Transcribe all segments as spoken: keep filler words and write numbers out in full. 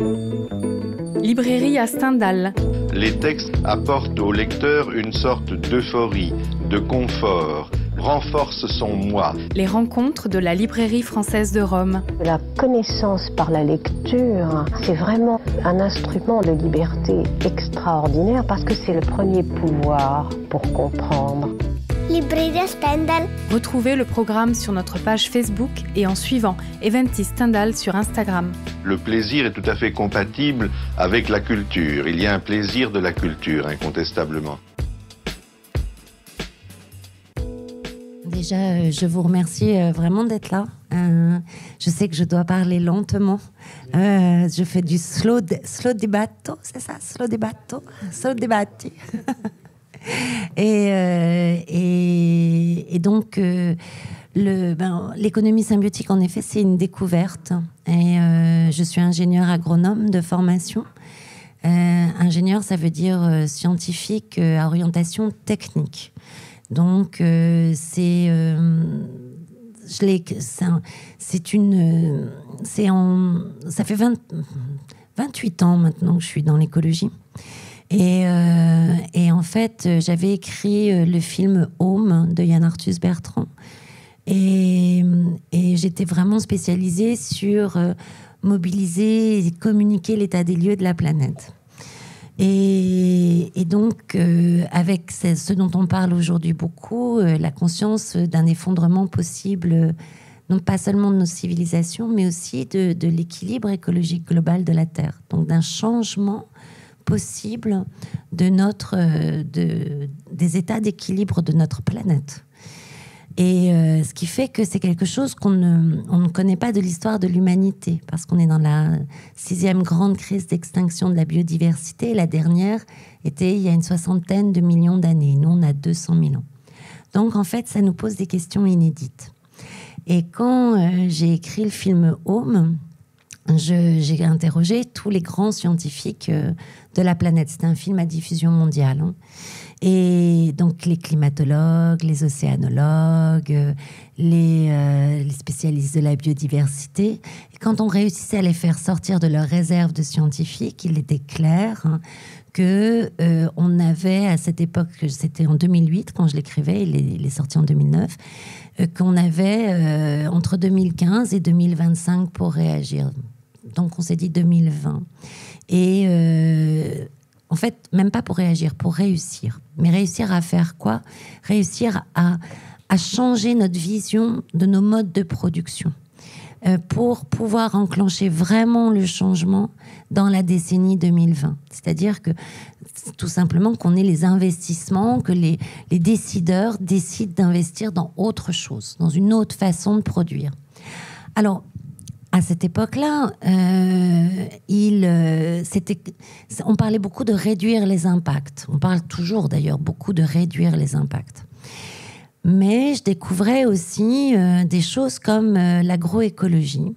Librairie à Stendhal. Les textes apportent au lecteur une sorte d'euphorie, de confort, renforcent son moi. Les rencontres de la librairie française de Rome. La connaissance par la lecture, c'est vraiment un instrument de liberté extraordinaire parce que c'est le premier pouvoir pour comprendre. Librairie à Stendhal. Retrouvez le programme sur notre page Facebook et en suivant Eventis Stendhal sur Instagram. Le plaisir est tout à fait compatible avec la culture. Il y a un plaisir de la culture, incontestablement. Déjà, euh, je vous remercie euh, vraiment d'être là. Euh, je sais que je dois parler lentement. Euh, je fais du slow, de, slow dibatto, c'est ça, slow dibatto, slow dibatti. et, euh, et, et donc, euh, le, ben, l'économie symbiotique, en effet, c'est une découverte. Et euh, je suis ingénieure agronome de formation. Euh, ingénieur, ça veut dire euh, scientifique euh, à orientation technique. Donc, euh, c'est, euh, je l'ai, c'est, un, c'est une, euh, c'est en, ça fait vingt, vingt-huit ans maintenant que je suis dans l'écologie. Et, euh, et en fait, j'avais écrit le film Home de Yann Arthus Bertrand. Et, et j'étais vraiment spécialisée sur euh, mobiliser et communiquer l'état des lieux de la planète. Et, et donc, euh, avec ce, ce dont on parle aujourd'hui beaucoup, euh, la conscience d'un effondrement possible, euh, non pas seulement de nos civilisations, mais aussi de, de l'équilibre écologique global de la Terre. Donc, d'un changement possible de notre, euh, de, des états d'équilibre de notre planète. Et euh, ce qui fait que c'est quelque chose qu'on ne, on ne connaît pas de l'histoire de l'humanité, parce qu'on est dans la sixième grande crise d'extinction de la biodiversité. Et la dernière était il y a une soixantaine de millions d'années. Nous, on a deux cent mille ans. Donc, en fait, ça nous pose des questions inédites. Et quand euh, j'ai écrit le film Home, je, j'ai interrogé tous les grands scientifiques euh, de la planète. C'était un film à diffusion mondiale, hein. Et donc les climatologues, les océanologues, les, euh, les spécialistes de la biodiversité. Et quand on réussissait à les faire sortir de leur réserve de scientifiques, il était clair hein, que euh, on avait à cette époque, c'était en deux mille huit quand je l'écrivais, il est, il est sorti en deux mille neuf, euh, qu'on avait euh, entre deux mille quinze et deux mille vingt-cinq pour réagir. Donc on s'est dit deux mille vingt. Et euh, en fait, même pas pour réagir, pour réussir. Mais réussir à faire quoi ? Réussir à, à changer notre vision de nos modes de production euh, pour pouvoir enclencher vraiment le changement dans la décennie deux mille vingt. C'est-à-dire que, tout simplement, qu'on ait les investissements, que les, les décideurs décident d'investir dans autre chose, dans une autre façon de produire. Alors, à cette époque-là, euh, il, euh, c'était, on parlait beaucoup de réduire les impacts. On parle toujours, d'ailleurs, beaucoup de réduire les impacts. Mais je découvrais aussi euh, des choses comme euh, l'agroécologie,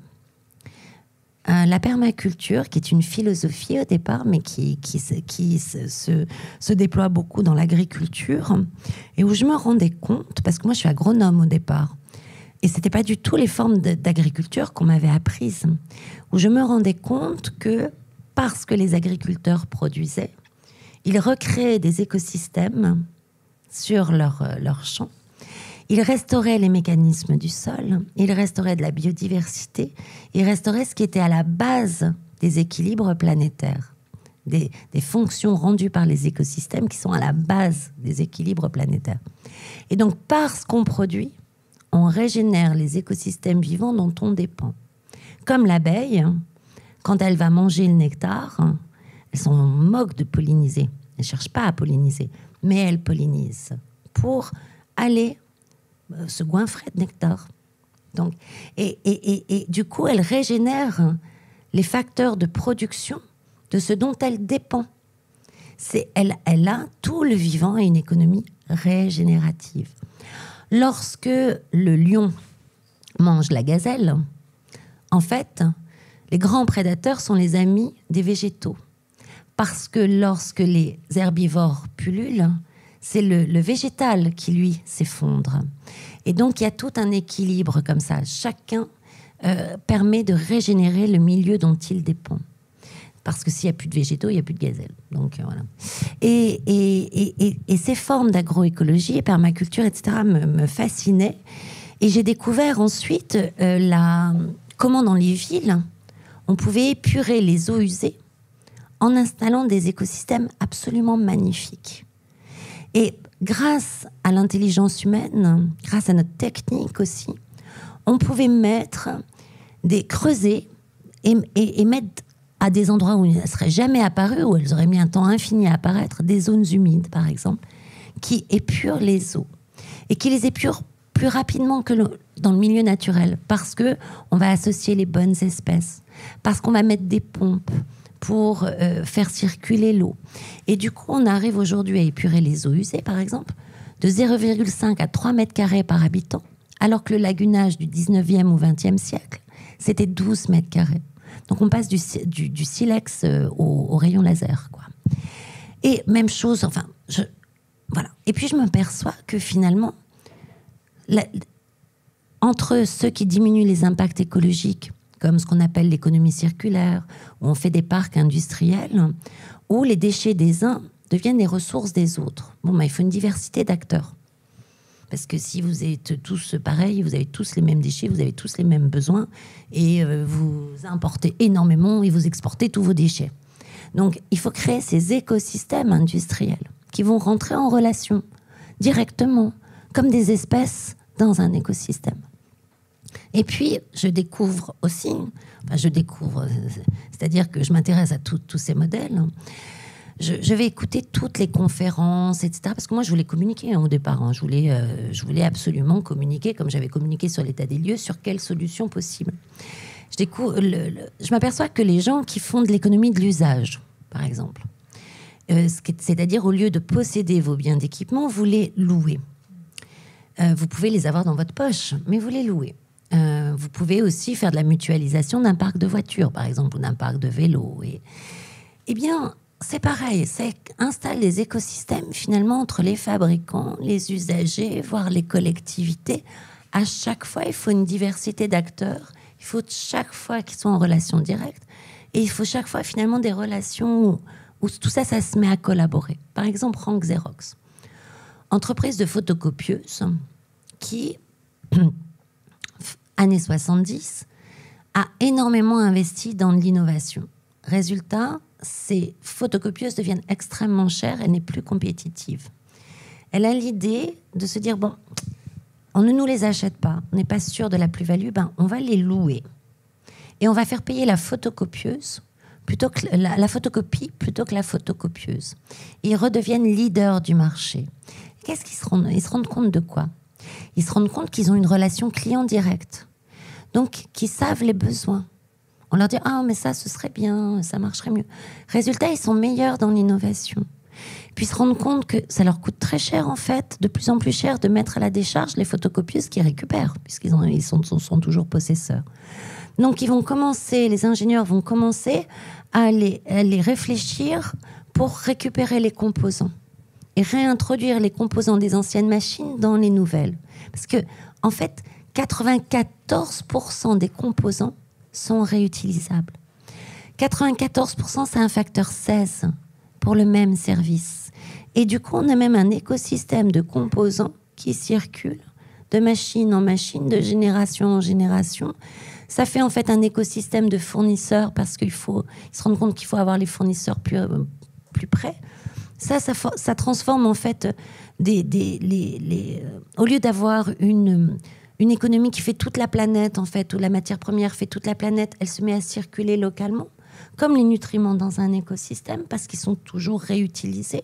euh, la permaculture, qui est une philosophie au départ, mais qui, qui, qui se, se, se déploie beaucoup dans l'agriculture, et où je me rendais compte, parce que moi, je suis agronome au départ, et c'était pas du tout les formes de, d'agriculture qu'on m'avait apprises, où je me rendais compte que parce que les agriculteurs produisaient, ils recréaient des écosystèmes sur leur, leur champ, ils restauraient les mécanismes du sol, ils restauraient de la biodiversité, ils restauraient ce qui était à la base des équilibres planétaires, des, des fonctions rendues par les écosystèmes qui sont à la base des équilibres planétaires. Et donc, parce qu'on produit, on régénère les écosystèmes vivants dont on dépend. Comme l'abeille, quand elle va manger le nectar, elle s'en moque de polliniser. Elle ne cherche pas à polliniser, mais elle pollinise pour aller se goinfrer de nectar. Donc, et, et, et, et du coup, elle régénère les facteurs de production de ce dont elle dépend. C'est, elle, elle a tout le vivant et une économie régénérative. Lorsque le lion mange la gazelle, en fait, les grands prédateurs sont les amis des végétaux. Parce que lorsque les herbivores pullulent, c'est le, le végétal qui, lui, s'effondre. Et donc, il y a tout un équilibre comme ça. Chacun euh, permet de régénérer le milieu dont il dépend. Parce que s'il n'y a plus de végétaux, il n'y a plus de gazelles. Donc, euh, voilà. Et, et, et, et ces formes d'agroécologie, permaculture, et cetera, me, me fascinaient. Et j'ai découvert ensuite euh, la, comment dans les villes, on pouvait épurer les eaux usées en installant des écosystèmes absolument magnifiques. Et grâce à l'intelligence humaine, grâce à notre technique aussi, on pouvait mettre des creusets et, et, et mettre à des endroits où elles ne seraient jamais apparues, où elles auraient mis un temps infini à apparaître, des zones humides, par exemple, qui épurent les eaux. Et qui les épurent plus rapidement que le, dans le milieu naturel, parce qu'on va associer les bonnes espèces, parce qu'on va mettre des pompes pour euh, faire circuler l'eau. Et du coup, on arrive aujourd'hui à épurer les eaux usées, par exemple, de zéro virgule cinq à trois mètres carrés par habitant, alors que le lagunage du dix-neuvième ou vingtième siècle, c'était douze mètres carrés. Donc on passe du, du, du silex au, au rayon laser, quoi. Et même chose, enfin, je, voilà. Et puis je m'aperçois que finalement, la, entre ceux qui diminuent les impacts écologiques, comme ce qu'on appelle l'économie circulaire, où on fait des parcs industriels, où les déchets des uns deviennent les ressources des autres. Bon, bah, il faut une diversité d'acteurs. Parce que si vous êtes tous pareils, vous avez tous les mêmes déchets, vous avez tous les mêmes besoins, et euh, vous importez énormément et vous exportez tous vos déchets. Donc, il faut créer ces écosystèmes industriels qui vont rentrer en relation directement, comme des espèces dans un écosystème. Et puis, je découvre aussi, enfin, je découvre, c'est-à-dire que je m'intéresse à tous ces modèles. Je, je vais écouter toutes les conférences, et cetera. Parce que moi, je voulais communiquer hein, au départ. Hein. Je, voulais, euh, je voulais absolument communiquer, comme j'avais communiqué sur l'état des lieux, sur quelles solutions possibles. Je, découvre, le, le, je m'aperçois que les gens qui font de l'économie de l'usage, par exemple, euh, c'est-à-dire au lieu de posséder vos biens d'équipement, vous les louez. Euh, vous pouvez les avoir dans votre poche, mais vous les louez. Euh, vous pouvez aussi faire de la mutualisation d'un parc de voitures, par exemple, ou d'un parc de vélos. Et, eh bien... c'est pareil, ça installe des écosystèmes finalement entre les fabricants, les usagers, voire les collectivités. À chaque fois, il faut une diversité d'acteurs. Il faut chaque fois qu'ils soient en relation directe. Et il faut chaque fois finalement des relations où, où tout ça, ça se met à collaborer. Par exemple, Rank Xerox, entreprise de photocopieuse qui, années soixante-dix, a énormément investi dans l'innovation. Résultat, ces photocopieuses deviennent extrêmement chères, elle n'est plus compétitive. Elle a l'idée de se dire, bon, on ne nous les achète pas, on n'est pas sûr de la plus-value, ben, on va les louer. Et on va faire payer la photocopieuse, plutôt que la, la photocopie plutôt que la photocopieuse. Et ils redeviennent leaders du marché. Qu'est-ce qu'ils se rendent, ils se rendent compte de quoi? Ils se rendent compte qu'ils ont une relation client directe, donc qu'ils savent les besoins. On leur dit « Ah, mais ça, ce serait bien, ça marcherait mieux. » Résultat, ils sont meilleurs dans l'innovation. Puis ils se rendent compte que ça leur coûte très cher, en fait, de plus en plus cher, de mettre à la décharge les photocopieuses qu'ils récupèrent, puisqu'ils en, ils sont, sont, sont toujours possesseurs. Donc, ils vont commencer, les ingénieurs vont commencer à les, à les réfléchir pour récupérer les composants et réintroduire les composants des anciennes machines dans les nouvelles. Parce que, en fait, quatre-vingt-quatorze pour cent des composants sont réutilisables. quatre-vingt-quatorze pour cent, c'est un facteur seize pour le même service. Et du coup, on a même un écosystème de composants qui circulent de machine en machine, de génération en génération. Ça fait en fait un écosystème de fournisseurs parce qu'il faut, ils se rendent compte qu'il faut avoir les fournisseurs plus, plus près. Ça, ça, ça transforme en fait des, des, les, les, euh, au lieu d'avoir une Une économie qui fait toute la planète, en fait, où la matière première fait toute la planète, elle se met à circuler localement, comme les nutriments dans un écosystème, parce qu'ils sont toujours réutilisés.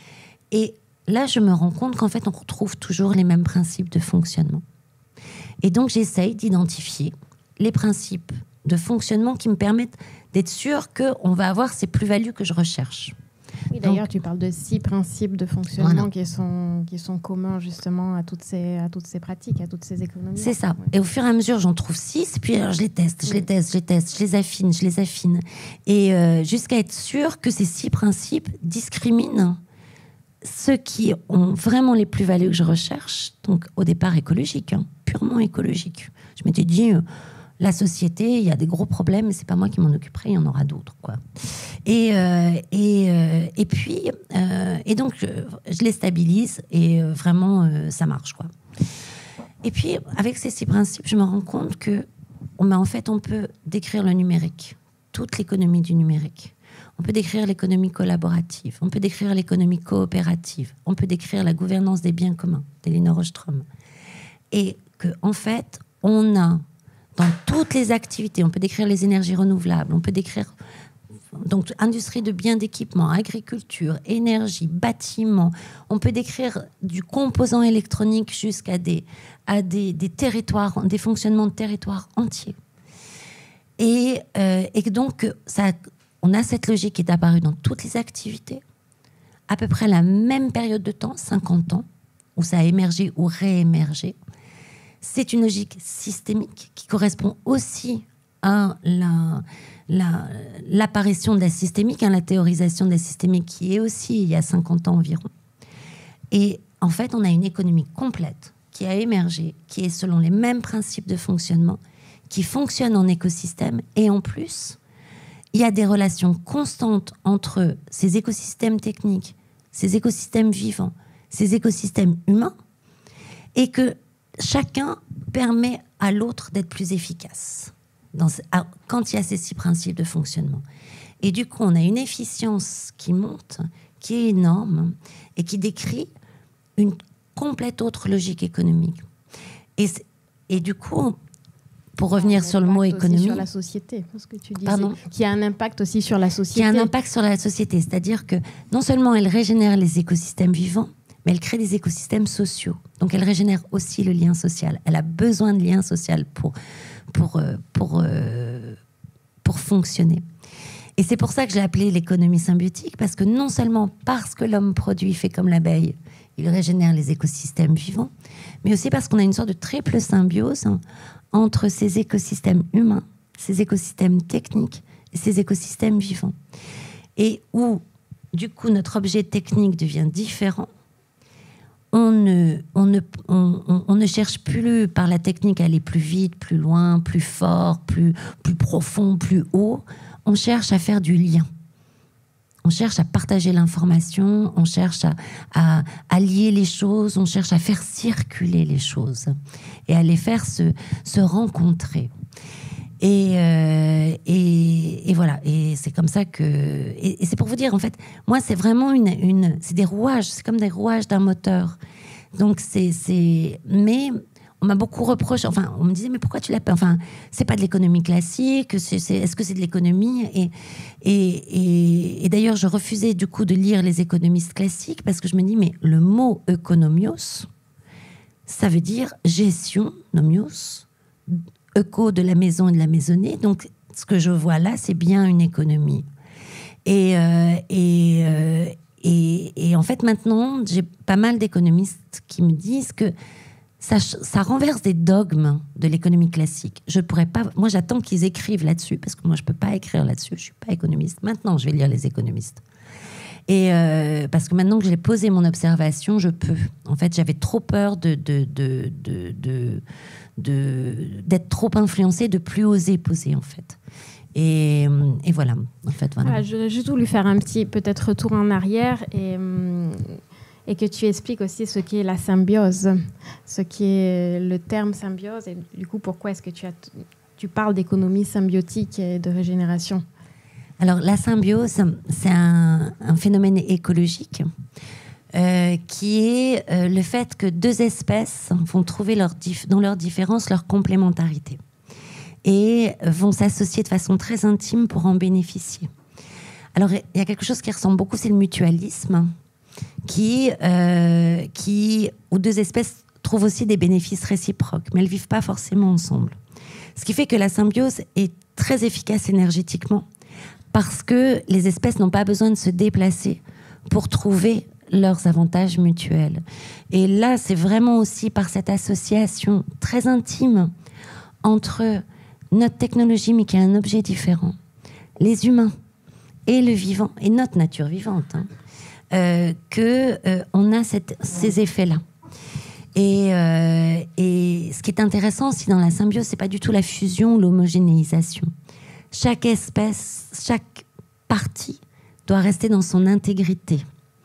Et là, je me rends compte qu'en fait, on retrouve toujours les mêmes principes de fonctionnement. Et donc, j'essaye d'identifier les principes de fonctionnement qui me permettent d'être sûre qu'on va avoir ces plus-values que je recherche. Oui, d'ailleurs, tu parles de six principes de fonctionnement voilà. qui, sont, qui sont communs justement à toutes ces, à toutes ces pratiques, à toutes ces économies. C'est ça. Ouais. Et au fur et à mesure, j'en trouve six, puis alors je les teste, je oui. les teste, je les teste, je les affine, je les affine. Et euh, jusqu'à être sûre que ces six principes discriminent ceux qui ont vraiment les plus-values que je recherche, donc au départ écologiques, hein, purement écologiques. Je m'étais dit... Euh, la société, il y a des gros problèmes, mais c'est pas moi qui m'en occuperai, il y en aura d'autres, quoi. Et, euh, et, euh, et puis, euh, et donc, je, je les stabilise et euh, vraiment, euh, ça marche, quoi. Et puis, avec ces six principes, je me rends compte que, ben, en fait, on peut décrire le numérique, toute l'économie du numérique. On peut décrire l'économie collaborative, on peut décrire l'économie coopérative, on peut décrire la gouvernance des biens communs, d'Elinor Ostrom. Et que, en fait, on a dans toutes les activités, on peut décrire les énergies renouvelables, on peut décrire donc industrie de biens d'équipement, agriculture, énergie, bâtiment, on peut décrire du composant électronique jusqu'à des, à des, des territoires, des fonctionnements de territoires entiers. Et, euh, et donc, ça, on a cette logique qui est apparue dans toutes les activités, à peu près la même période de temps, cinquante ans, où ça a émergé ou réémergé. C'est une logique systémique qui correspond aussi à la, la, l'apparition de la systémique, à la théorisation de la systémique qui est aussi il y a cinquante ans environ. Et en fait, on a une économie complète qui a émergé, qui est selon les mêmes principes de fonctionnement, qui fonctionne en écosystème. Et en plus, il y a des relations constantes entre ces écosystèmes techniques, ces écosystèmes vivants, ces écosystèmes humains, et que chacun permet à l'autre d'être plus efficace dans, à, quand il y a ces six principes de fonctionnement. Et du coup, on a une efficience qui monte, qui est énorme, et qui décrit une complète autre logique économique. Et, et du coup, pour revenir sur le mot économie... sur la société, ce que tu disais. Pardon ? Qui a un impact aussi sur la société. Qui a un impact sur la société. C'est-à-dire que non seulement elle régénère les écosystèmes vivants, mais elle crée des écosystèmes sociaux. Donc elle régénère aussi le lien social. Elle a besoin de lien social pour, pour, pour, euh, pour fonctionner. Et c'est pour ça que j'ai appelé l'économie symbiotique, parce que non seulement parce que l'homme produit, fait comme l'abeille, il régénère les écosystèmes vivants, mais aussi parce qu'on a une sorte de triple symbiose entre ces écosystèmes humains, ces écosystèmes techniques et ces écosystèmes vivants. Et où, du coup, notre objet technique devient différent. On ne, on, ne, on, on, on ne cherche plus par la technique à aller plus vite, plus loin, plus fort, plus, plus profond, plus haut. On cherche à faire du lien. On cherche à partager l'information, on cherche à, à, à lier les choses, on cherche à faire circuler les choses et à les faire se, se rencontrer. Et, euh, et, et voilà, et c'est comme ça que... Et, et c'est pour vous dire, en fait, moi, c'est vraiment une... une c'est des rouages, c'est comme des rouages d'un moteur. Donc, c'est... c'est mais... On m'a beaucoup reproché, enfin, on me disait, mais pourquoi tu l'as pas... Enfin, c'est pas de l'économie classique, c'est, c'est, est-ce que c'est de l'économie ? Et, et, et, et d'ailleurs, je refusais du coup de lire les économistes classiques parce que je me dis, mais le mot «economios», ça veut dire gestion, nomios, éco de la maison et de la maisonnée. Donc, ce que je vois là, c'est bien une économie. Et... Euh, et, euh, et, et en fait, maintenant, j'ai pas mal d'économistes qui me disent que Ça, ça renverse des dogmes de l'économie classique. Je pourrais pas, moi, j'attends qu'ils écrivent là-dessus, parce que moi, je peux pas écrire là-dessus. Je suis pas économiste. Maintenant, je vais lire les économistes. Et euh, parce que maintenant que j'ai posé mon observation, je peux. En fait, j'avais trop peur de, de, de, de, de, de, d'être trop influencée, de plus oser poser, en fait. Et, et voilà. En fait, voilà. Voilà, j'aurais juste voulu faire un petit, peut-être, retour en arrière et... Hum, et que tu expliques aussi ce qu'est la symbiose, ce qui est le terme symbiose, et du coup, pourquoi est-ce que tu, as, tu parles d'économie symbiotique et de régénération ? Alors, la symbiose, c'est un, un phénomène écologique euh, qui est euh, le fait que deux espèces vont trouver leur dif- dans leurs différences leur complémentarité et vont s'associer de façon très intime pour en bénéficier. Alors, il y a quelque chose qui ressemble beaucoup, c'est le mutualisme, Qui, euh, qui, où deux espèces trouvent aussi des bénéfices réciproques, mais elles ne vivent pas forcément ensemble. Ce qui fait que la symbiose est très efficace énergétiquement, parce que les espèces n'ont pas besoin de se déplacer pour trouver leurs avantages mutuels. Et là, c'est vraiment aussi par cette association très intime entre notre technologie, mais qui est un objet différent, les humains et le vivant, et notre nature vivante, hein, Euh, que euh, on a cette, ces effets-là. Et, euh, et ce qui est intéressant aussi dans la symbiose, c'est pas du tout la fusion ou l'homogénéisation. Chaque espèce, chaque partie doit rester dans son intégrité.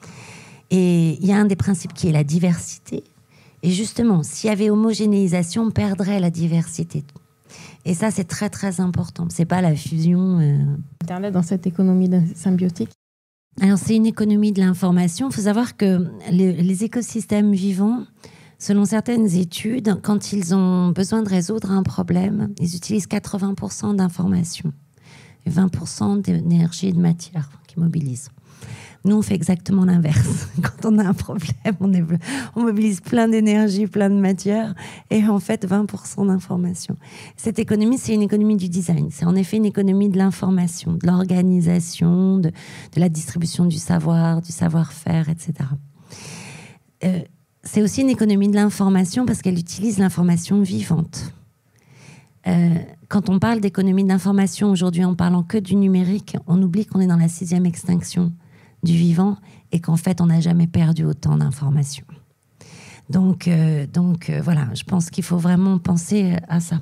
Et il y a un des principes qui est la diversité. Et justement, s'il y avait homogénéisation, on perdrait la diversité. Et ça, c'est très, très important. C'est pas la fusion... Euh... Internet dans cette économie symbiotique. Alors, c'est une économie de l'information. Il faut savoir que les, les écosystèmes vivants, selon certaines études, quand ils ont besoin de résoudre un problème, ils utilisent quatre-vingts pour cent d'informations et vingt pour cent d'énergie et de matière qui mobilisent. Nous, on fait exactement l'inverse. Quand on a un problème, on, est, on mobilise plein d'énergie, plein de matière, et en fait, vingt pour cent d'informations. Cette économie, c'est une économie du design. C'est en effet une économie de l'information, de l'organisation, de, de la distribution du savoir, du savoir-faire, et cetera. Euh, c'est aussi une économie de l'information parce qu'elle utilise l'information vivante. Euh, quand on parle d'économie de l'information aujourd'hui en parlant que du numérique, on oublie qu'on est dans la sixième extinction du vivant et qu'en fait, on n'a jamais perdu autant d'informations. Donc, euh, donc euh, voilà, je pense qu'il faut vraiment penser à ça.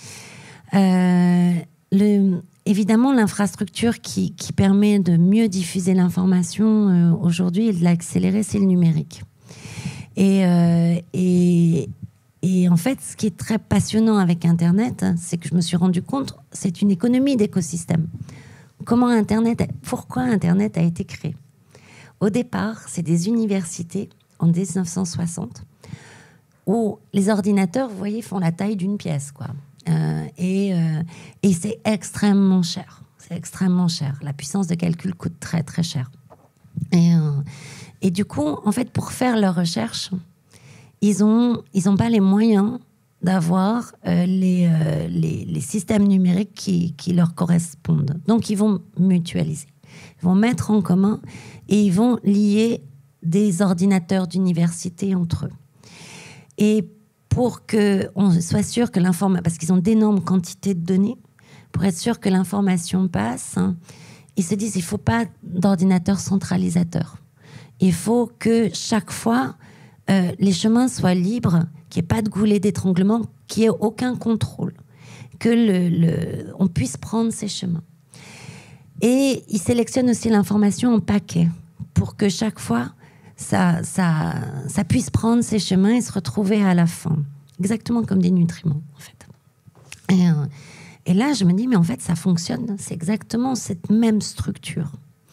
Euh, le, évidemment, l'infrastructure qui, qui permet de mieux diffuser l'information euh, aujourd'hui et de l'accélérer, c'est le numérique. Et, euh, et, et en fait, ce qui est très passionnant avec Internet, c'est que je me suis rendu compte, c'est une économie d'écosystème. Comment Internet, pourquoi Internet a été créé? Au départ, c'est des universités en dix-neuf cent soixante où les ordinateurs, vous voyez, font la taille d'une pièce, quoi. Euh, et, euh, et c'est extrêmement cher. C'est extrêmement cher. La puissance de calcul coûte très, très cher. Et, euh, et du coup, en fait, pour faire leurs recherches, ils n'ont ils ont pas les moyens d'avoir euh, les, euh, les, les systèmes numériques qui, qui leur correspondent. Donc, ils vont mutualiser. Ils vont mettre en commun et ils vont lier des ordinateurs d'université entre eux. Et pour qu'on soit sûr que l'information... Parce qu'ils ont d'énormes quantités de données. Pour être sûr que l'information passe, hein, ils se disent qu'il ne faut pas d'ordinateur centralisateur. Il faut que chaque fois, euh, les chemins soient libres, qu'il n'y ait pas de goulet d'étranglement, qu'il n'y ait aucun contrôle, que le, le, on puisse prendre ces chemins. Et ils sélectionnent aussi l'information en paquets pour que chaque fois, ça, ça, ça puisse prendre ses chemins et se retrouver à la fin. Exactement comme des nutriments, en fait. Et, euh, et là, je me dis, mais en fait, ça fonctionne. C'est exactement cette même structure.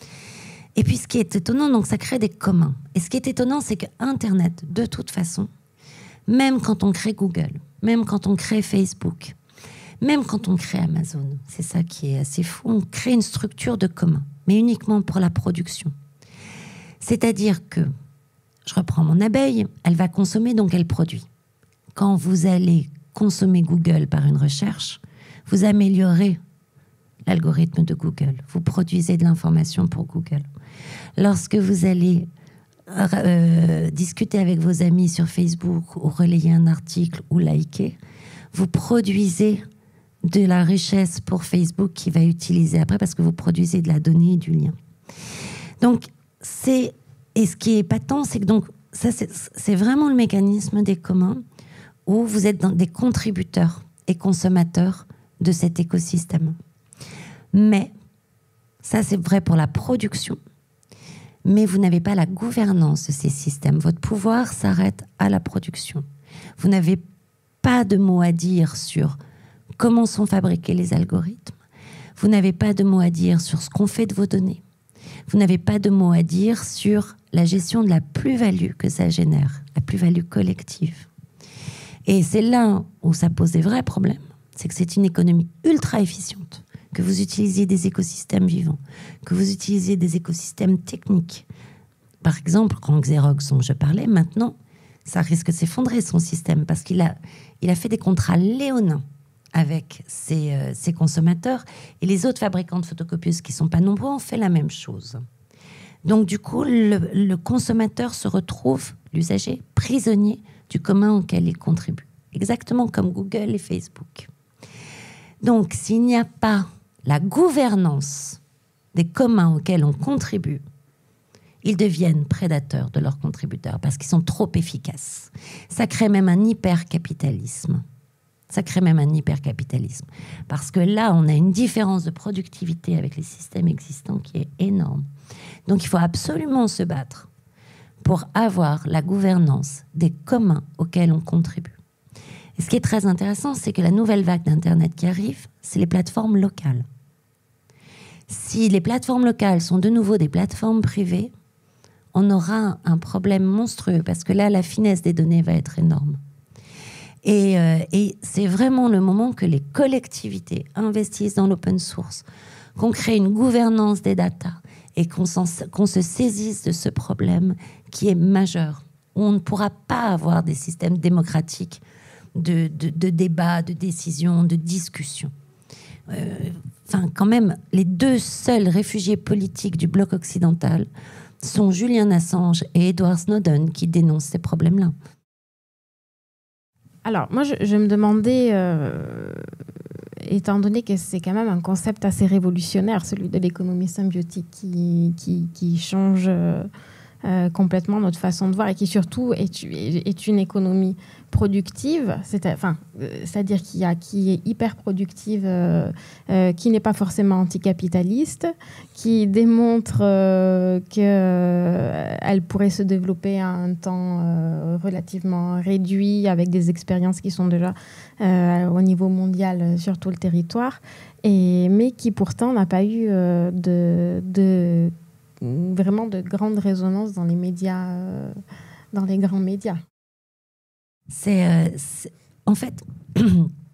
Et puis, ce qui est étonnant, donc, ça crée des communs. Et ce qui est étonnant, c'est que Internet, de toute façon, même quand on crée Google, même quand on crée Facebook, même quand on crée Amazon, c'est ça qui est assez fou, on crée une structure de commun, mais uniquement pour la production. C'est-à-dire que, je reprends mon abeille, elle va consommer, donc elle produit. Quand vous allez consommer Google par une recherche, vous améliorez l'algorithme de Google. Vous produisez de l'information pour Google. Lorsque vous allez euh, discuter avec vos amis sur Facebook ou relayer un article ou liker, vous produisez de la richesse pour Facebook qui va utiliser après parce que vous produisez de la donnée et du lien. Donc, c'est... Et ce qui est patent, c'est que donc, ça, c'est, c'est vraiment le mécanisme des communs où vous êtes dans des contributeurs et consommateurs de cet écosystème. Mais, ça c'est vrai pour la production, mais vous n'avez pas la gouvernance de ces systèmes. Votre pouvoir s'arrête à la production. Vous n'avez pas de mot à dire sur comment sont fabriqués les algorithmes. Vous n'avez pas de mot à dire sur ce qu'on fait de vos données. Vous n'avez pas de mot à dire sur la gestion de la plus-value que ça génère, la plus-value collective. Et c'est là où ça pose des vrais problèmes. C'est que c'est une économie ultra efficiente, que vous utilisiez des écosystèmes vivants, que vous utilisiez des écosystèmes techniques. Par exemple, quand Xerox, dont je parlais, maintenant, ça risque de s'effondrer, son système, parce qu'il a, il a fait des contrats léonins avec ses, euh, ses consommateurs, et les autres fabricants de photocopieuses, qui ne sont pas nombreux, ont fait la même chose. Donc, du coup, le, le consommateur se retrouve, l'usager, prisonnier du commun auquel il contribue. Exactement comme Google et Facebook. Donc, s'il n'y a pas la gouvernance des communs auxquels on contribue, ils deviennent prédateurs de leurs contributeurs parce qu'ils sont trop efficaces. Ça crée même un hypercapitalisme. Ça crée même un hypercapitalisme. Parce que là, on a une différence de productivité avec les systèmes existants qui est énorme. Donc, il faut absolument se battre pour avoir la gouvernance des communs auxquels on contribue. Et ce qui est très intéressant, c'est que la nouvelle vague d'Internet qui arrive, c'est les plateformes locales. Si les plateformes locales sont de nouveau des plateformes privées, on aura un problème monstrueux parce que là, la finesse des données va être énorme. Et, euh, et c'est vraiment le moment que les collectivités investissent dans l'open source, qu'on crée une gouvernance des data et qu'on, qu'on se saisisse de ce problème qui est majeur. On ne pourra pas avoir des systèmes démocratiques de, de, de débat, de décision, de discussion. Euh, enfin, quand même, les deux seuls réfugiés politiques du bloc occidental sont Julian Assange et Edward Snowden qui dénoncent ces problèmes-là. Alors, moi, je, je me demandais, euh, étant donné que c'est quand même un concept assez révolutionnaire, celui de l'économie symbiotique, qui, qui, qui change euh, euh, complètement notre façon de voir et qui surtout est, est une économie productive, c'est, enfin, euh, c'est-à-dire qu'il y a, qui est hyper productive, euh, euh, qui n'est pas forcément anticapitaliste, qui démontre euh, qu'elle euh, pourrait se développer à un temps euh, relativement réduit, avec des expériences qui sont déjà euh, au niveau mondial sur tout le territoire, et, mais qui pourtant n'a pas eu euh, de, de, vraiment de grande résonance dans les médias, euh, dans les grands médias. C'est, euh, c'est en fait, euh,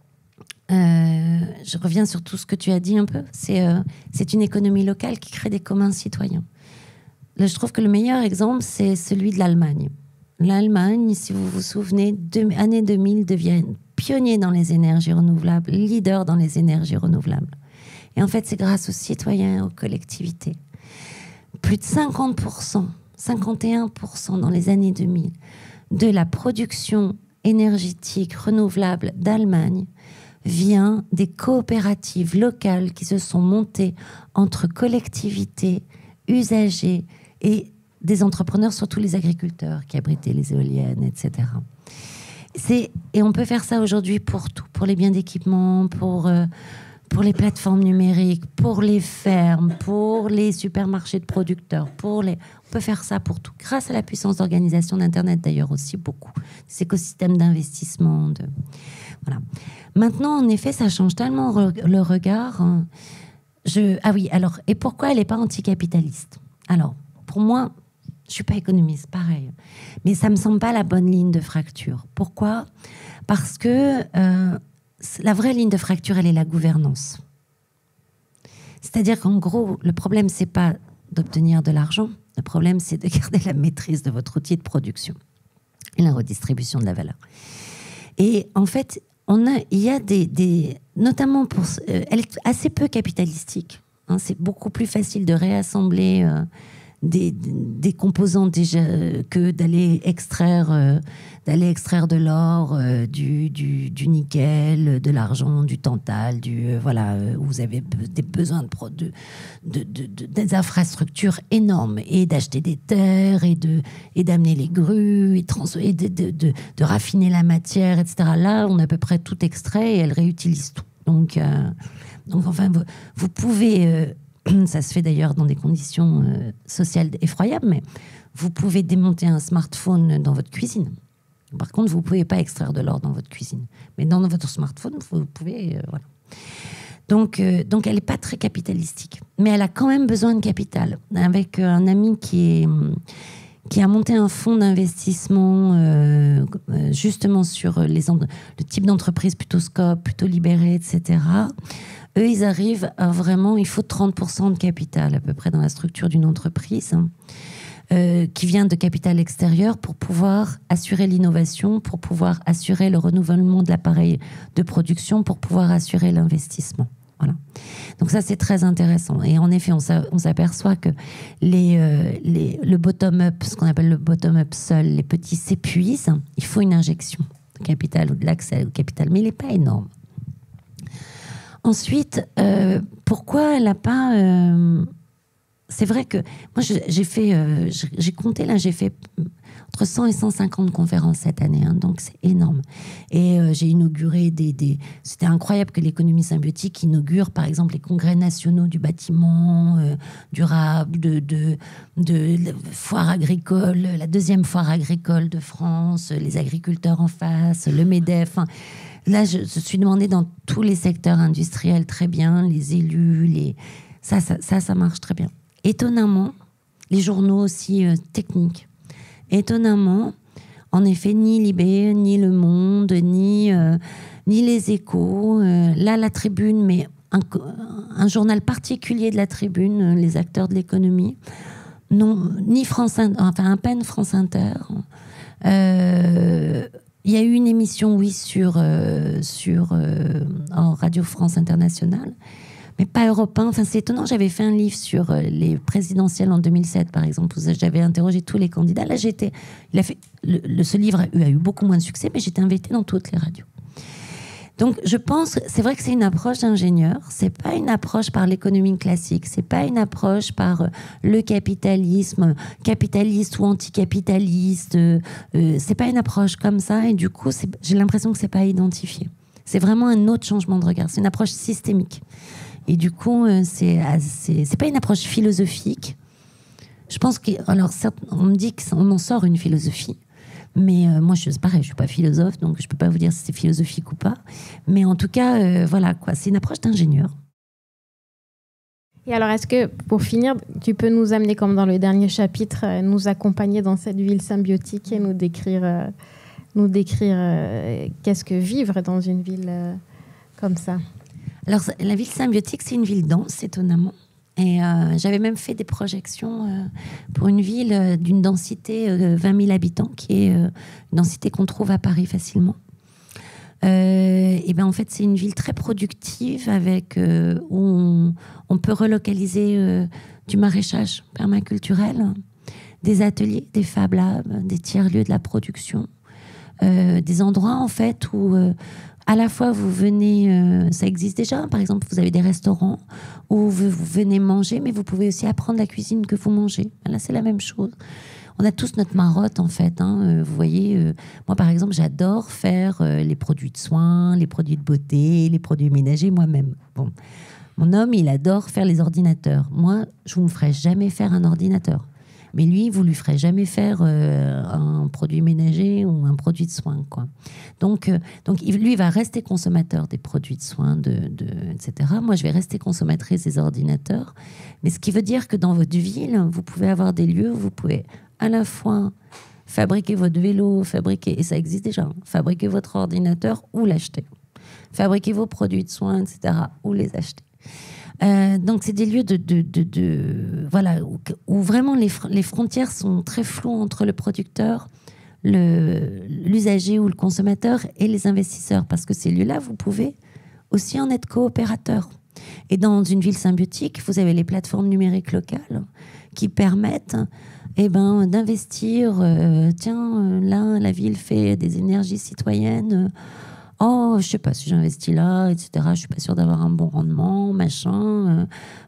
je reviens sur tout ce que tu as dit un peu. C'est, euh, c'est une économie locale qui crée des communs citoyens. Là, je trouve que le meilleur exemple, c'est celui de l'Allemagne. L'Allemagne, si vous vous souvenez, de, année deux mille, devient pionnier dans les énergies renouvelables, leader dans les énergies renouvelables. Et en fait, c'est grâce aux citoyens et aux collectivités. Plus de cinquante pour cent, cinquante et un pour cent dans les années deux mille, de la production énergétique renouvelable d'Allemagne vient des coopératives locales qui se sont montées entre collectivités, usagers et des entrepreneurs, surtout les agriculteurs qui abritaient les éoliennes, et cetera. C'est, et on peut faire ça aujourd'hui pour tout, pour les biens d'équipement, pour, euh, pour les plateformes numériques, pour les fermes, pour les supermarchés de producteurs, pour les... On peut faire ça pour tout, grâce à la puissance d'organisation d'Internet d'ailleurs aussi beaucoup, ces écosystèmes d'investissement. De... Voilà. Maintenant, en effet, ça change tellement re- le regard. Hein. Je... Ah oui, alors, et pourquoi elle n'est pas anticapitaliste ? Alors, pour moi, je ne suis pas économiste, pareil, mais ça ne me semble pas la bonne ligne de fracture. Pourquoi ? Parce que euh, la vraie ligne de fracture, elle est la gouvernance. C'est-à-dire qu'en gros, le problème, ce n'est pas d'obtenir de l'argent. Le problème, c'est de garder la maîtrise de votre outil de production et la redistribution de la valeur. Et en fait, on a, il y a des, des notamment pour, euh, elle est assez peu capitalistique. Hein, c'est beaucoup plus facile de réassembler euh, des, des composants déjà que d'aller extraire, euh, d'aller extraire de l'or, euh, du, du, du nickel, de l'argent, du tantal, du euh, voilà, euh, où vous avez des besoins de, pro, de, de, de, de des infrastructures énormes et d'acheter des terres et de et d'amener les grues et, trans, et de, de, de, de raffiner la matière, et cetera. Là, on a à peu près tout extrait et elle réutilise tout. Donc, euh, donc enfin, vous, vous pouvez euh, ça se fait d'ailleurs dans des conditions euh, sociales effroyables, mais vous pouvez démonter un smartphone dans votre cuisine. Par contre, vous ne pouvez pas extraire de l'or dans votre cuisine. Mais dans votre smartphone, vous pouvez... Euh, voilà. Donc, euh, donc, elle n'est pas très capitalistique. Mais elle a quand même besoin de capital. Avec euh, un ami qui, est, qui a monté un fonds d'investissement euh, justement sur les en- le type d'entreprise plutôt scope, plutôt libéré, et cetera. Eux, ils arrivent à vraiment... Il faut trente pour cent de capital à peu près dans la structure d'une entreprise euh, qui vient de capital extérieur pour pouvoir assurer l'innovation, pour pouvoir assurer le renouvellement de l'appareil de production, pour pouvoir assurer l'investissement. Voilà. Donc ça, c'est très intéressant. Et en effet, on, s'a, on s'aperçoit que les, euh, les, le bottom-up, ce qu'on appelle le bottom-up seul, les petits s'épuisent. Il faut une injection de capital ou de l'accès au capital, mais il n'est pas énorme. Ensuite, euh, pourquoi elle n'a pas... Euh, c'est vrai que moi, je, j'ai fait, euh, j'ai compté là, j'ai fait entre cent et cent cinquante conférences cette année, hein, donc c'est énorme. Et euh, j'ai inauguré des, des... C'était incroyable que l'économie symbiotique inaugure, par exemple, les congrès nationaux du bâtiment euh, durable, de, de, de, de foire agricole, la deuxième foire agricole de France, les agriculteurs en face, le MEDEF. Hein. Là, je, je suis demandée dans tous les secteurs industriels très bien, les élus, les... Ça, ça, ça, ça marche très bien. Étonnamment, les journaux aussi euh, techniques. Étonnamment, en effet, ni Libé, ni Le Monde, ni, euh, ni Les Échos. Euh, là, la Tribune, mais un, un journal particulier de la Tribune, euh, les acteurs de l'économie. Non, ni France Inter, enfin, à peine France Inter. Euh, il y a eu une émission, oui, sur, euh, sur euh, en Radio France Internationale. Mais pas européen. Enfin, c'est étonnant. J'avais fait un livre sur les présidentielles en deux mille sept, par exemple, où j'avais interrogé tous les candidats. Là, j'étais. Il a fait. Le, le, ce livre a eu, a eu beaucoup moins de succès, mais j'étais invitée dans toutes les radios. Donc, je pense. C'est vrai que c'est une approche d'ingénieur. C'est pas une approche par l'économie classique. C'est pas une approche par le capitalisme, capitaliste ou anticapitaliste. Euh, c'est pas une approche comme ça. Et du coup, c'est, j'ai l'impression que c'est pas identifié. C'est vraiment un autre changement de regard. C'est une approche systémique. Et du coup, c'est, c'est, c'est pas une approche philosophique. Je pense que, alors, certes, on me dit qu'on en sort une philosophie, mais euh, moi, je, c'est pareil, je suis pas philosophe, donc je peux pas vous dire si c'est philosophique ou pas. Mais en tout cas, euh, voilà, quoi, c'est une approche d'ingénieur. Et alors, est-ce que, pour finir, tu peux nous amener, comme dans le dernier chapitre, euh, nous accompagner dans cette ville symbiotique et nous décrire, euh, nous décrire euh, qu'est-ce que vivre dans une ville euh, comme ça? Alors, la ville symbiotique, c'est une ville dense, étonnamment. Et euh, j'avais même fait des projections euh, pour une ville euh, d'une densité de euh, vingt mille habitants, qui est euh, une densité qu'on trouve à Paris facilement. Euh, et ben en fait, c'est une ville très productive, avec, euh, où on, on peut relocaliser euh, du maraîchage permaculturel, des ateliers, des Fab Labs, des tiers-lieux de la production, euh, des endroits, en fait, où... Euh, à la fois, vous venez, euh, ça existe déjà, par exemple, vous avez des restaurants où vous, vous venez manger, mais vous pouvez aussi apprendre la cuisine que vous mangez. Là, c'est la même chose. On a tous notre marotte, en fait. Hein. Euh, vous voyez, euh, moi, par exemple, j'adore faire euh, les produits de soins, les produits de beauté, les produits ménagers moi-même. Bon. Mon homme, il adore faire les ordinateurs. Moi, je ne me ferai jamais faire un ordinateur. Mais lui, vous lui ferez jamais faire euh, un produit ménager ou un produit de soins, quoi. Donc, euh, donc lui, il va rester consommateur des produits de soins, de, de, et cetera. Moi, je vais rester consommatrice des ordinateurs. Mais ce qui veut dire que dans votre ville, vous pouvez avoir des lieux où vous pouvez à la fois fabriquer votre vélo, fabriquer, et ça existe déjà, hein, fabriquer votre ordinateur ou l'acheter. Fabriquer vos produits de soins, et cetera, ou les acheter. Euh, donc c'est des lieux de, de, de, de voilà où, où vraiment les, fr- les frontières sont très floues entre le producteur, le, l'usager ou le consommateur et les investisseurs, parce que ces lieux-là, vous pouvez aussi en être coopérateur. Et dans une ville symbiotique, vous avez les plateformes numériques locales qui permettent eh ben, d'investir. Euh, tiens, euh, là, la ville fait des énergies citoyennes. Euh, Oh, je sais pas si j'investis là, et cetera. Je suis pas sûre d'avoir un bon rendement, machin.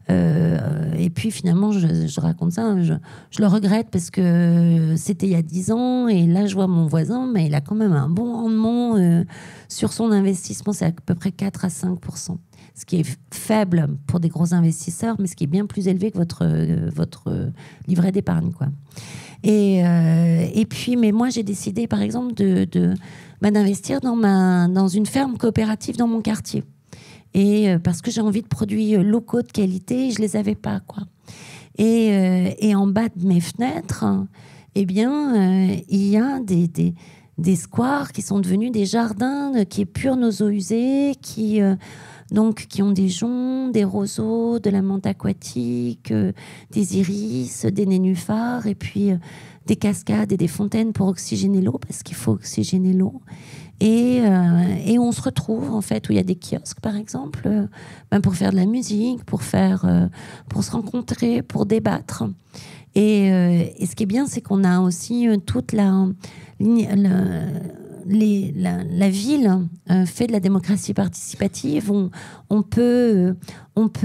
Euh, et puis finalement, je, je raconte ça, je, je le regrette parce que c'était il y a dix ans et là, je vois mon voisin, mais il a quand même un bon rendement euh, sur son investissement. C'est à peu près quatre à cinq pour cent. Ce qui est faible pour des gros investisseurs, mais ce qui est bien plus élevé que votre, euh, votre livret d'épargne, quoi. Et, euh, et puis, mais moi, j'ai décidé, par exemple, de, de, bah, d'investir dans, ma, dans une ferme coopérative dans mon quartier. Et euh, parce que j'ai envie de produits locaux de qualité, je les avais pas, quoi. Et, euh, et en bas de mes fenêtres, eh bien, euh, il y a des, des, des squares qui sont devenus des jardins qui épurent nos eaux usées, qui... Euh, Donc, qui ont des joncs, des roseaux, de la menthe aquatique, euh, des iris, des nénuphars, et puis euh, des cascades et des fontaines pour oxygéner l'eau, parce qu'il faut oxygéner l'eau. Et, euh, et on se retrouve, en fait, où il y a des kiosques, par exemple, euh, ben pour faire de la musique, pour, faire, euh, pour se rencontrer, pour débattre. Et, euh, et ce qui est bien, c'est qu'on a aussi euh, toute la... la les, la, la ville euh, fait de la démocratie participative. On, on peut, on peut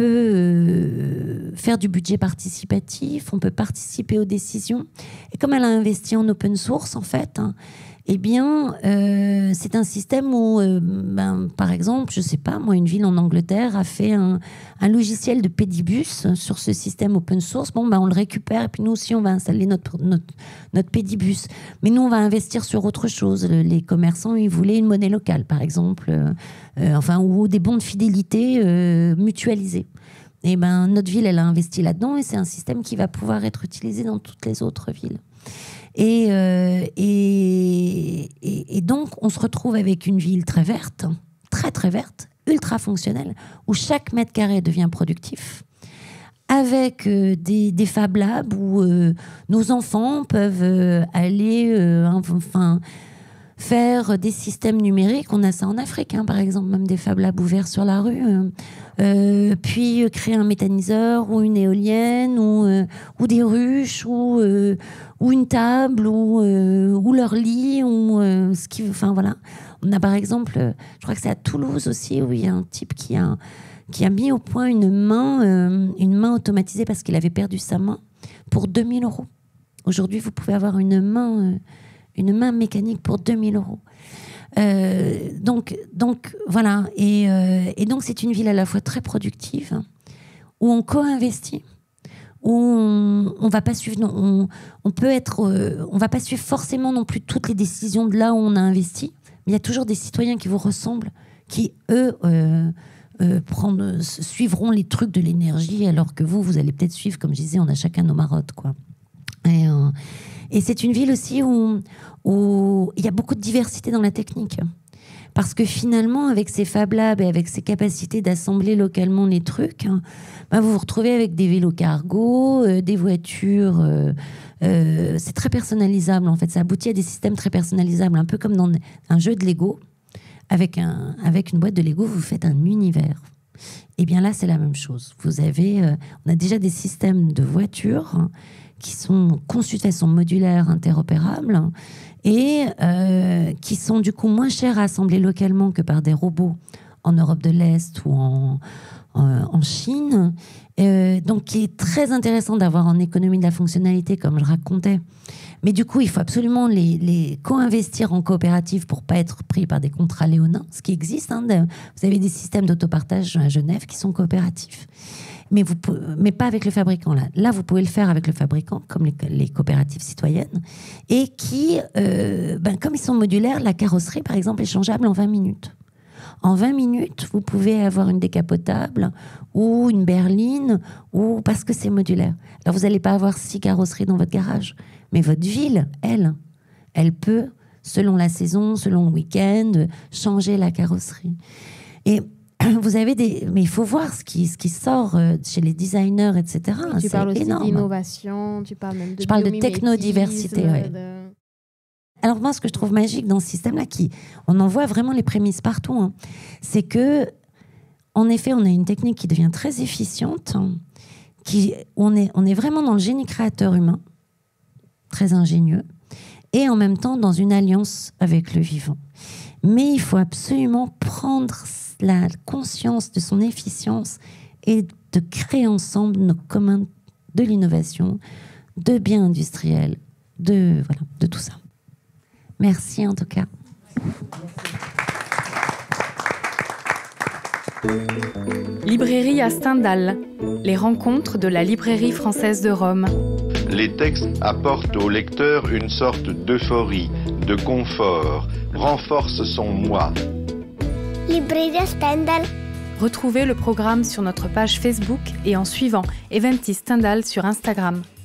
euh, faire du budget participatif, on peut participer aux décisions. Et comme elle a investi en open source, en fait, hein, eh bien, euh, c'est un système où, euh, ben, par exemple, je sais pas, moi, une ville en Angleterre a fait un, un logiciel de pédibus sur ce système open source. Bon, ben, on le récupère et puis nous aussi, on va installer notre, notre, notre pédibus. Mais nous, on va investir sur autre chose. Les commerçants, ils voulaient une monnaie locale, par exemple, euh, euh, enfin, ou des bons de fidélité euh, mutualisés. Et ben, notre ville, elle a investi là-dedans et c'est un système qui va pouvoir être utilisé dans toutes les autres villes. Et, euh, et, et, et donc, on se retrouve avec une ville très verte, très très verte, ultra fonctionnelle, où chaque mètre carré devient productif, avec euh, des, des Fab Labs où euh, nos enfants peuvent euh, aller euh, enfin, faire des systèmes numériques. On a ça en Afrique, hein, par exemple, même des Fab Labs ouverts sur la rue. Euh, euh, puis euh, créer un méthaniseur ou une éolienne ou, euh, ou des ruches ou, euh, ou une table ou, euh, ou leur lit ou euh, ce qui, enfin voilà. On a par exemple, euh, je crois que c'est à Toulouse aussi, où il y a un type qui a, qui a mis au point une main, euh, une main automatisée parce qu'il avait perdu sa main pour deux mille euros. Aujourd'hui, vous pouvez avoir une main, euh, une main mécanique pour deux mille euros. Euh, donc, donc voilà, et, euh, et donc c'est une ville à la fois très productive, où on co-investit, où on, on va pas suivre, non, on, on peut être, euh, on va pas suivre forcément non plus toutes les décisions de là où on a investi, mais il y a toujours des citoyens qui vous ressemblent, qui eux euh, euh, prendre, suivront les trucs de l'énergie, alors que vous, vous allez peut-être suivre, comme je disais, on a chacun nos marottes, quoi. Et, euh, et c'est une ville aussi où, où il y a beaucoup de diversité dans la technique. Parce que finalement, avec ces Fab Labs et avec ces capacités d'assembler localement les trucs, ben vous vous retrouvez avec des vélos cargo, euh, des voitures. Euh, euh, c'est très personnalisable, en fait. Ça aboutit à des systèmes très personnalisables, un peu comme dans un jeu de Lego. Avec, un, avec une boîte de Lego, vous faites un univers. Et bien là, c'est la même chose. Vous avez, euh, on a déjà des systèmes de voitures hein, qui sont conçus de façon modulaire, interopérable, et euh, qui sont du coup moins chers à assembler localement que par des robots en Europe de l'Est ou en, en, en Chine. Euh, donc, qui est très intéressant d'avoir en économie de la fonctionnalité, comme je racontais. Mais du coup, il faut absolument les, les co-investir en coopérative pour pas être pris par des contrats léonins, ce qui existe. Hein, de, vous avez des systèmes d'autopartage à Genève qui sont coopératifs. Mais, vous, mais pas avec le fabricant. Là, là vous pouvez le faire avec le fabricant, comme les, les coopératives citoyennes, et qui, euh, ben, comme ils sont modulaires, la carrosserie, par exemple, est changeable en vingt minutes. En vingt minutes, vous pouvez avoir une décapotable ou une berline, ou parce que c'est modulaire. Alors, vous n'allez pas avoir six carrosseries dans votre garage, mais votre ville, elle, elle peut, selon la saison, selon le week-end, changer la carrosserie. Et vous avez des... Mais il faut voir ce qui, ce qui sort chez les designers, et cetera. Oui, tu parles aussi énorme. d'innovation, tu parles même de Je parle de technodiversité, de... ouais. Alors moi, ce que je trouve magique dans ce système-là, qui, on en voit vraiment les prémices partout, hein, c'est que, en effet, on a une technique qui devient très efficiente, qui, on est, on est vraiment dans le génie créateur humain, très ingénieux, et en même temps dans une alliance avec le vivant. Mais il faut absolument prendre la conscience de son efficience et de créer ensemble nos communs de l'innovation, de biens industriels, de, voilà, de tout ça. Merci en tout cas. Librairie à Stendhal, les rencontres de la librairie française de Rome. Les textes apportent au lecteur une sorte d'euphorie, de confort, renforcent son moi. Librairie à Stendhal. Retrouvez le programme sur notre page Facebook et en suivant Eventis Stendhal sur Instagram.